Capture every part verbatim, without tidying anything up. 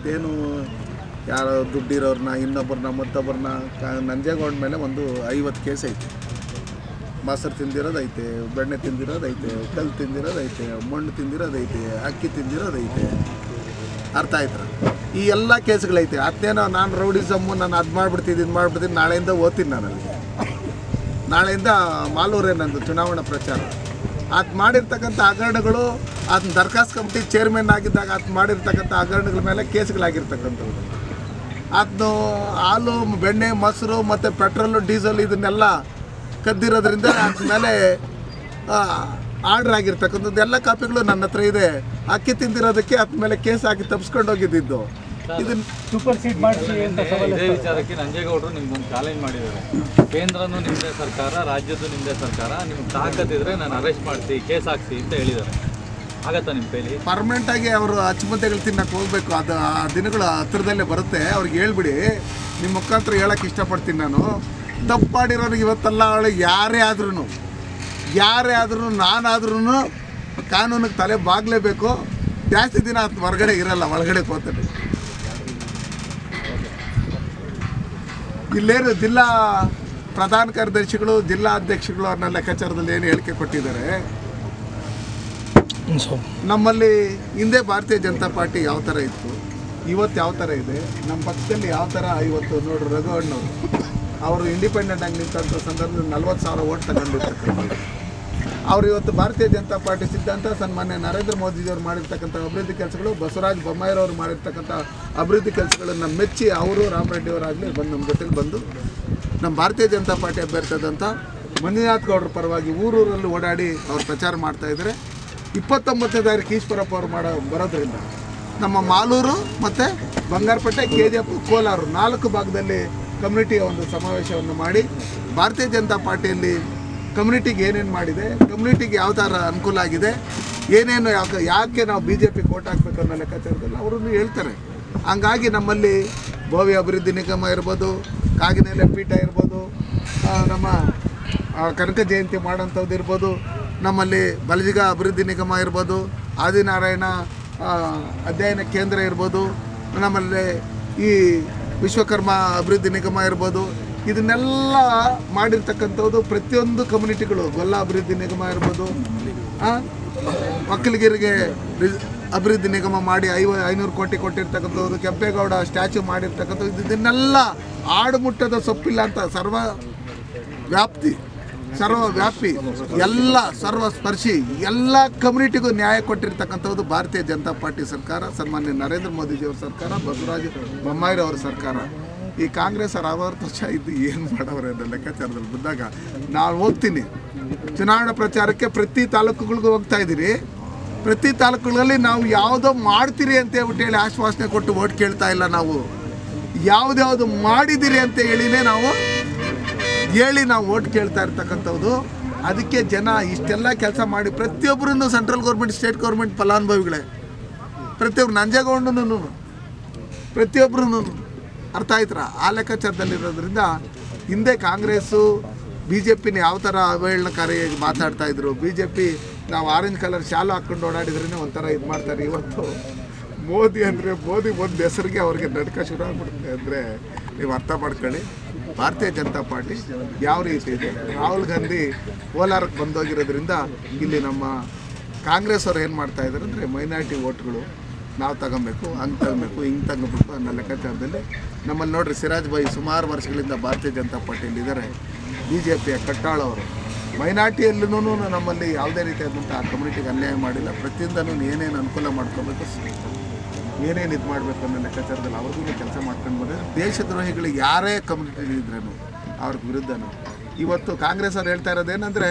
ಇವತ್ತೇನು ಯಾರೋ ದುಡ್ಡಿರೋರನ್ನ ಇನ್ನೊಬ್ಬರನ್ನ ಮತ್ತೊಬ್ಬರನ್ನ ಕ ನಂಜೇಗೌಡ ಮೇಲೆ ಒಂದು ಐವತ್ತು ಕೇಸ್ ಐತೆ. ಮೊಸರು ತಿಂದಿರೋದೈತೆ, ಬೆಣ್ಣೆ ತಿಂದಿರೋದೈತೆ, ಕಲ್ಲು ತಿಂದಿರೋದೈತೆ, ಮಣ್ಣು ತಿಂದಿರೋದೈತೆ, ಅಕ್ಕಿ ತಿಂದಿರೋದೈತೆ. ಅರ್ಥ ಆಯ್ತು? ಈ ಎಲ್ಲ ಕೇಸ್ಗಳೈತೆ. ಅದೇನೋ ನಾನು ರೌಡಿಸಮ್ಮು ನಾನು ಅದು ಮಾಡಿಬಿಡ್ತೀನಿ ಇದು ಮಾಡಿಬಿಡ್ತೀನಿ, ನಾಳೆಯಿಂದ ಓದ್ತೀನಿ ನಾನು ಅಲ್ಲಿಗೆ. ನಾಳೆಯಿಂದ ಮಾಲೂರೇ ನಂದು ಚುನಾವಣಾ ಪ್ರಚಾರ. ಅದು ಮಾಡಿರ್ತಕ್ಕಂಥ ಹಗರಣಗಳು, ಅದನ್ನ ದರ್ಖಾಸ್ತು ಕಮಿಟಿ ಚೇರ್ಮನ್ ಆಗಿದ್ದಾಗ ಅದು ಮಾಡಿರ್ತಕ್ಕಂಥ ಹಗರಣಗಳ ಮೇಲೆ ಕೇಸ್ಗಳಾಗಿರ್ತಕ್ಕಂಥದ್ದು. ಅದನ್ನು ಹಾಲು, ಬೆಣ್ಣೆ, ಮೊಸರು ಮತ್ತು ಪೆಟ್ರೋಲು, ಡೀಸೆಲ್ ಇದನ್ನೆಲ್ಲ ಕದ್ದಿರೋದ್ರಿಂದ ಅದ್ರ ಮೇಲೆ ಆರ್ಡ್ರ್ ಆಗಿರ್ತಕ್ಕಂಥದ್ದು ಎಲ್ಲ ಕಾಪಿಗಳು ನನ್ನ ಹತ್ರ ಇದೆ. ಅಕ್ಕಿ ತಿಂದಿರೋದಕ್ಕೆ ಅದ್ರ ಮೇಲೆ ಕೇಸ್ ಹಾಕಿ ತಪ್ಪಿಸ್ಕೊಂಡು ಹೋಗಿದ್ದು. ಇದನ್ನ ಸೂಪರ್ ಸೀಡ್ ಮಾಡಿಸಿ ಅಂತ ಇದೇ ವಿಚಾರಕ್ಕೆ ನಂಜೇಗೌಡರು ನಿಮ್ಗೊಂದು ಚಾಲೆಂಜ್ ಮಾಡಿದ್ದಾರೆ. ಕೇಂದ್ರನೂ ನಿಮ್ಮದೇ ಸರ್ಕಾರ, ರಾಜ್ಯದ್ದು ನಿಮ್ಮದೇ ಸರ್ಕಾರ, ನಿಮ್ಗೆ ತಾಕತ್ತಿದ್ರೆ ನಾನು ಅರೆಸ್ಟ್ ಮಾಡಿಸಿ, ಕೇಸ್ ಹಾಕ್ಸಿ ಅಂತ ಹೇಳಿದ್ದಾರೆ. ಆಗತ್ತಾ ನಿಮ್ಮ ಕೈಲಿ? ಪರ್ಮನೆಂಟಾಗಿ ಅವರು ಅಚ್ಚುಮದ್ದೆಗಳು ತಿನ್ನಕ್ಕೆ ಹೋಗಬೇಕು. ಅದು ಆ ದಿನಗಳು ಹತ್ತಿರದಲ್ಲೇ ಬರುತ್ತೆ. ಅವ್ರಿಗೆ ಹೇಳ್ಬಿಡಿ, ನಿಮ್ಮ ಮುಖಾಂತರ ಹೇಳೋಕ್ಕೆ ಇಷ್ಟಪಡ್ತೀನಿ. ನಾನು ತಪ್ಪು ಮಾಡಿರೋರಿಗೆ ಇವತ್ತಲ್ಲ, ಅವಳು ಯಾರೇ ಆದ್ರೂ ಯಾರೇ ಆದ್ರೂ ನಾನಾದ್ರೂ ಕಾನೂನಿಗೆ ತಲೆ ಬಾಗಲೇಬೇಕು. ಜಾಸ್ತಿ ದಿನ ಅದು ಹೊರಗಡೆ ಇರಲ್ಲ, ಒಳಗಡೆ ಹೋಗ್ತಾರೆ. ಇಲ್ಲೇನು ಜಿಲ್ಲಾ ಪ್ರಧಾನ ಕಾರ್ಯದರ್ಶಿಗಳು, ಜಿಲ್ಲಾ ಅಧ್ಯಕ್ಷಗಳು ಅನ್ನೋ ಲೆಕ್ಕಾಚಾರದಲ್ಲಿ ಏನು ಹೇಳಿಕೆ ಕೊಟ್ಟಿದ್ದಾರೆ. ನಮ್ಮಲ್ಲಿ ಹಿಂದೆ ಭಾರತೀಯ ಜನತಾ ಪಾರ್ಟಿ ಯಾವ ಥರ ಇತ್ತು, ಇವತ್ತು ಯಾವ ಥರ ಇದೆ, ನಮ್ಮ ಪಕ್ಷದಲ್ಲಿ ಯಾವ ಥರ ಇವತ್ತು ನೋಡ್ರಿ. ರಘು ಅಣ್ಣವರು ಅವರು ಇಂಡಿಪೆಂಡೆಂಟ್ ಆಗಿ ನಿಂತಂಥ ಸಂದರ್ಭದಲ್ಲಿ ನಲ್ವತ್ತು ಸಾವಿರ ಓಟ್ ತಗೊಂಡಿರ್ತಕ್ಕಂಥ ಅವರು ಇವತ್ತು ಭಾರತೀಯ ಜನತಾ ಪಾರ್ಟಿ ಸಿದ್ಧಾಂತ ಸನ್ಮಾನ್ಯ ನರೇಂದ್ರ ಮೋದಿಜಿಯವರು ಮಾಡಿರ್ತಕ್ಕಂಥ ಅಭಿವೃದ್ಧಿ ಕೆಲಸಗಳು, ಬಸವರಾಜ ಬೊಮ್ಮಾಯಿರವರು ಮಾಡಿರ್ತಕ್ಕಂಥ ಅಭಿವೃದ್ಧಿ ಕೆಲಸಗಳನ್ನು ಮೆಚ್ಚಿ ಅವರು ರಾಮರೆಡ್ಡಿಯವರಾಗಲಿ ಬಂದು ನಮ್ಮ ಜೊತೆಲಿ ಬಂದು ನಮ್ಮ ಭಾರತೀಯ ಜನತಾ ಪಾರ್ಟಿ ಅಭ್ಯರ್ಥಿಯಾದಂಥ ಮಂಜುನಾಥ್ ಗೌಡರ ಪರವಾಗಿ ಊರೂರಲ್ಲಿ ಓಡಾಡಿ ಅವ್ರು ಪ್ರಚಾರ ಮಾಡ್ತಾಯಿದ್ದಾರೆ. ಇಪ್ಪತ್ತೊಂಬತ್ತನೇ ತಾರೀಕು ಈಶ್ವರಪ್ಪ ಅವರು ಮಾಡೋ ಬರೋದ್ರಿಂದ ನಮ್ಮ ಮಾಲೂರು ಮತ್ತು Bangarpet, K G F, Kolar ನಾಲ್ಕು ಭಾಗದಲ್ಲಿ ಕಮ್ಯುನಿಟಿಯ ಒಂದು ಸಮಾವೇಶವನ್ನು ಮಾಡಿ ಭಾರತೀಯ ಜನತಾ ಪಾರ್ಟಿಯಲ್ಲಿ ಕಮ್ಯುನಿಟಿಗೆ ಏನೇನು ಮಾಡಿದೆ, ಕಮ್ಯುನಿಟಿಗೆ ಯಾವ ಥರ ಅನುಕೂಲ ಆಗಿದೆ, ಏನೇನು ಯಾಕೆ ಯಾಕೆ ನಾವು ಬಿ ಜೆ ಪಿ ಕೋಟ್ ಹಾಕ್ಬೇಕು ಅನ್ನೋ ಲೆಕ್ಕಾಚಾರದಲ್ಲಿ ಅವರನ್ನು ಹೇಳ್ತಾರೆ. ಹಂಗಾಗಿ ನಮ್ಮಲ್ಲಿ ಭವ್ಯ ಅಭಿವೃದ್ಧಿ ನಿಗಮ ಇರ್ಬೋದು, ಕಾಗಿನೆಲೆ ಪೀಠ ಇರ್ಬೋದು, ನಮ್ಮ ಕನಕ ಜಯಂತಿ ಮಾಡೋಂಥದ್ದು ಇರ್ಬೋದು, ನಮ್ಮಲ್ಲಿ ಬಲಜಿಗ ಅಭಿವೃದ್ಧಿ ನಿಗಮ ಇರ್ಬೋದು, ಆದಿನಾರಾಯಣ ಅಧ್ಯಯನ ಕೇಂದ್ರ ಇರ್ಬೋದು, ನಮ್ಮಲ್ಲಿ ಈ ವಿಶ್ವಕರ್ಮ ಅಭಿವೃದ್ಧಿ ನಿಗಮ ಇರ್ಬೋದು. ಇದನ್ನೆಲ್ಲ ಮಾಡಿರ್ತಕ್ಕಂಥದ್ದು ಪ್ರತಿಯೊಂದು ಕಮ್ಯುನಿಟಿಗಳು, ಗೊಲ್ಲ ಅಭಿವೃದ್ಧಿ ನಿಗಮ ಇರ್ಬೋದು, ಒಕ್ಕಲಿಗರಿಗೆ ಅಭಿವೃದ್ಧಿ ನಿಗಮ ಮಾಡಿ ಐವ ಐನೂರು ಕೋಟಿ ಕೊಟ್ಟಿರ್ತಕ್ಕಂಥದ್ದು, ಕೆಂಪೇಗೌಡ ಸ್ಟ್ಯಾಚ್ಯೂ ಮಾಡಿರ್ತಕ್ಕಂಥದ್ದು, ಇದನ್ನೆಲ್ಲ ಆಡುಮುಟ್ಟದ ಸೊಪ್ಪಿಲ್ಲ ಅಂತ ಸರ್ವ ವ್ಯಾಪ್ತಿ ಸರ್ವ ವ್ಯಾಪಿ ಎಲ್ಲ ಸರ್ವಸ್ಪರ್ಶಿ ಎಲ್ಲ ಕಮ್ಯುನಿಟಿಗೂ ನ್ಯಾಯ ಕೊಟ್ಟಿರ್ತಕ್ಕಂಥದ್ದು ಭಾರತೀಯ ಜನತಾ ಪಾರ್ಟಿ ಸರ್ಕಾರ, ಸನ್ಮಾನ್ಯ ನರೇಂದ್ರ ಮೋದಿಜಿಯವ್ರ ಸರ್ಕಾರ, ಬಸವರಾಜ ಬೊಮ್ಮಾಯಿರವ್ರ ಸರ್ಕಾರ. ಈ ಕಾಂಗ್ರೆಸ್ ಅವ್ರು ಅರವತ್ತು ವರ್ಷ ಇದ್ದು ಏನು ಮಾಡೋರೆ ಅನ್ನೋ ಲೆಕ್ಕಾಚಾರದಲ್ಲಿ ಬಂದಾಗ ನಾವು ಹೋಗ್ತೀನಿ ಚುನಾವಣಾ ಪ್ರಚಾರಕ್ಕೆ. ಪ್ರತಿ ತಾಲೂಕುಗಳಿಗೂ ಹೋಗ್ತಾ ಇದ್ದೀರಿ. ಪ್ರತಿ ತಾಲೂಕುಗಳಲ್ಲಿ ನಾವು ಯಾವುದೋ ಮಾಡ್ತೀರಿ ಅಂತ ಹೇಳ್ಬಿಟ್ಟು ಹೇಳಿ ಆಶ್ವಾಸನೆ ಕೊಟ್ಟು ಓಟ್ ಕೇಳ್ತಾ ಇಲ್ಲ. ನಾವು ಯಾವುದ್ಯಾವುದು ಮಾಡಿದ್ದೀರಿ ಅಂತ ಹೇಳಿನೇ ನಾವು ಹೇಳಿ ನಾವು ಓಟ್ ಕೇಳ್ತಾ ಇರ್ತಕ್ಕಂಥದ್ದು. ಅದಕ್ಕೆ ಜನ ಇಷ್ಟೆಲ್ಲ ಕೆಲಸ ಮಾಡಿ ಪ್ರತಿಯೊಬ್ಬರನ್ನು ಸೆಂಟ್ರಲ್ ಗೌರ್ಮೆಂಟ್, ಸ್ಟೇಟ್ ಗೌರ್ಮೆಂಟ್ ಫಲಾನುಭವಿಗಳೇ, ಪ್ರತಿಯೊಬ್ಬರು ನಂಜೇಗೌಡನೂ ಪ್ರತಿಯೊಬ್ಬರೂ ಅರ್ಥ ಆಯ್ತರ ಆ ಲೆಕ್ಕಾಚಾರದಲ್ಲಿರೋದ್ರಿಂದ ಹಿಂದೆ ಕಾಂಗ್ರೆಸ್ಸು ಬಿ ಜೆ ಪಿನ ಯಾವ ಥರ ಅವಹೇಳನಕಾರಿಯಾಗಿ ಮಾತಾಡ್ತಾಯಿದ್ರು. ಬಿ ಜೆ ಪಿ ನಾವು ಆರೆಂಜ್ ಕಲರ್ ಶಾಲು ಹಾಕ್ಕೊಂಡು ಓಡಾಡಿದ್ರೇ ಒಂಥರ ಇದು ಮಾಡ್ತಾರೆ. ಇವತ್ತು ಮೋದಿ ಅಂದರೆ ಮೋದಿ ಒಂದು ಹೆಸರಿಗೆ ಅವ್ರಿಗೆ ನಡ್ಕ ಶುರು ಆಗ್ಬಿಡುತ್ತೆ ಅಂದರೆ ನೀವು ಅರ್ಥ ಮಾಡ್ಕೊಳ್ಳಿ. ಭಾರತೀಯ ಜನತಾ ಪಾರ್ಟಿ ಯಾವ ರೀತಿ ಇದೆ. ರಾಹುಲ್ ಗಾಂಧಿ ಕೋಲಾರಕ್ಕೆ ಬಂದೋಗಿರೋದ್ರಿಂದ ಇಲ್ಲಿ ನಮ್ಮ ಕಾಂಗ್ರೆಸ್ ಅವ್ರು ಏನು ಮಾಡ್ತಾಯಿದ್ದಾರೆ ಅಂದರೆ ಮೈನಾರಿಟಿ ಓಟ್ಗಳು ನಾವು ತಗೊಬೇಕು, ಹಂಗೆ ತಗೊಬೇಕು, ಹಿಂಗೆ ತಗೋಬೇಕು ಅನ್ನೋ ಲೆಕ್ಕಾಚಾರದಲ್ಲಿ ನಮ್ಮಲ್ಲಿ ನೋಡ್ರಿ ಸಿರಾಜ್ ಭಾಯಿ ಸುಮಾರು ವರ್ಷಗಳಿಂದ ಭಾರತೀಯ ಜನತಾ ಪಾರ್ಟಿಯಲ್ಲಿ ಇದ್ದಾರೆ. ಬಿ ಜೆ ಪಿಯ ಕಟ್ಟಾಳವರು ಮೈನಾರಿಟಿಯಲ್ಲೂ ನಮ್ಮಲ್ಲಿ ಯಾವುದೇ ರೀತಿಯಾದಂಥ ಆ ಕಮ್ಯುನಿಟಿಗೆ ಅನ್ಯಾಯ ಮಾಡಿಲ್ಲ. ಪ್ರತಿಯೊಂದನ್ನು ಏನೇನು ಅನುಕೂಲ ಮಾಡ್ಕೋಬೇಕು, ಏನೇನು ಇದು ಮಾಡಬೇಕು ಅನ್ನೋ ಲೆಕ್ಕಾಚಾರದಲ್ಲಿ ಅವ್ರಿಗೂ ಕೆಲಸ ಮಾಡ್ಕೊಂಡು ಬಂದರೆ ದೇಶದ್ರೋಹಿಗಳಿಗೆ ಯಾರೇ ಕಮ್ಯುನಿಟಿ ಇದ್ರೂ ಅವ್ರ ವಿರುದ್ಧನೂ. ಇವತ್ತು ಕಾಂಗ್ರೆಸ್ ಅವ್ರು ಹೇಳ್ತಾ ಇರೋದೇನೆಂದರೆ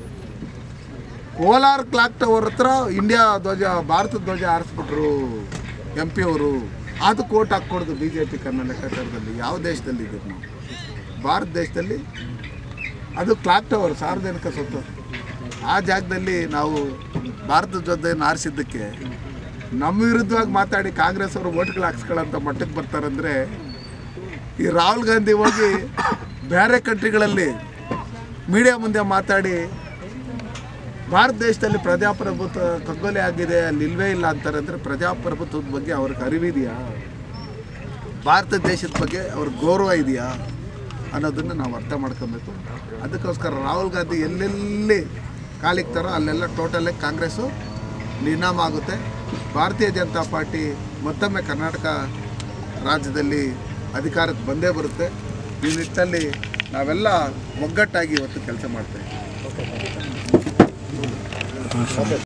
ಕೋಲಾರ ಕ್ಲಾಕ್ ಟವರ್ ಹತ್ರ ಇಂಡಿಯಾ ಧ್ವಜ, ಭಾರತ ಧ್ವಜ ಹಾರಿಸ್ಬಿಟ್ರು ಎಂ ಪಿ ಅವರು, ಅದು ಕೋಟ್ ಹಾಕ್ಕೊಡ್ದು ಬಿ ಜೆ ಪಿ ಕನ್ನೋ ಲೆಕ್ಕಾಚಾರದಲ್ಲಿ. ಯಾವ ದೇಶದಲ್ಲಿ ಇದ್ದೀವಿ ನಾವು? ಭಾರತ ದೇಶದಲ್ಲಿ ಅದು ಕ್ಲಾಕ್ ಟವರ್ ಸಾರ್ವಜನಿಕ ಸ್ವತ್ತು. ಆ ಜಾಗದಲ್ಲಿ ನಾವು ಭಾರತ ಧ್ವಜವನ್ನು ಹಾರಿಸಿದ್ದಕ್ಕೆ ನಮ್ಮ ವಿರುದ್ಧವಾಗಿ ಮಾತಾಡಿ ಕಾಂಗ್ರೆಸ್ ಅವರು ಓಟ್ಗಳು ಹಾಕ್ಸ್ಕೊಳ್ಳೋಂಥ ಮಟ್ಟಕ್ಕೆ ಬರ್ತಾರಂದರೆ, ಈ ರಾಹುಲ್ ಗಾಂಧಿ ಹೋಗಿ ಬೇರೆ ಕಂಟ್ರಿಗಳಲ್ಲಿ ಮೀಡಿಯಾ ಮುಂದೆ ಮಾತಾಡಿ ಭಾರತ ದೇಶದಲ್ಲಿ ಪ್ರಜಾಪ್ರಭುತ್ವ ಕಗ್ಗೊಲೆ ಆಗಿದೆ, ಅಲ್ಲಿ ಇಲ್ವೇ ಇಲ್ಲ ಅಂತಾರೆ ಅಂದರೆ ಪ್ರಜಾಪ್ರಭುತ್ವದ ಬಗ್ಗೆ ಅವ್ರಿಗೆ ಅರಿವಿದೆಯಾ? ಭಾರತ ದೇಶದ ಬಗ್ಗೆ ಅವ್ರ ಗೌರವ ಇದೆಯಾ ಅನ್ನೋದನ್ನು ನಾವು ಅರ್ಥ ಮಾಡ್ಕೊಬೇಕು. ಅದಕ್ಕೋಸ್ಕರ ರಾಹುಲ್ ಗಾಂಧಿ ಎಲ್ಲೆಲ್ಲಿ ಕಾಲಿಕ್ತಾರೋ ಅಲ್ಲೆಲ್ಲ ಟೋಟಲಾಗಿ ಕಾಂಗ್ರೆಸ್ಸು ನಿರ್ನಾಮ ಆಗುತ್ತೆ. ಭಾರತೀಯ ಜನತಾ ಪಾರ್ಟಿ ಮತ್ತೊಮ್ಮೆ ಕರ್ನಾಟಕ ರಾಜ್ಯದಲ್ಲಿ ಅಧಿಕಾರಕ್ಕೆ ಬಂದೇ ಬರುತ್ತೆ. ಈ ನಿಟ್ಟಿನಲ್ಲಿ ನಾವೆಲ್ಲ ಒಗ್ಗಟ್ಟಾಗಿ ಇವತ್ತು ಕೆಲಸ ಮಾಡ್ತೇವೆ.